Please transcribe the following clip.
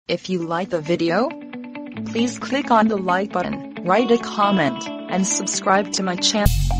If you like the video, please click on the like button, write a comment, and subscribe to my channel.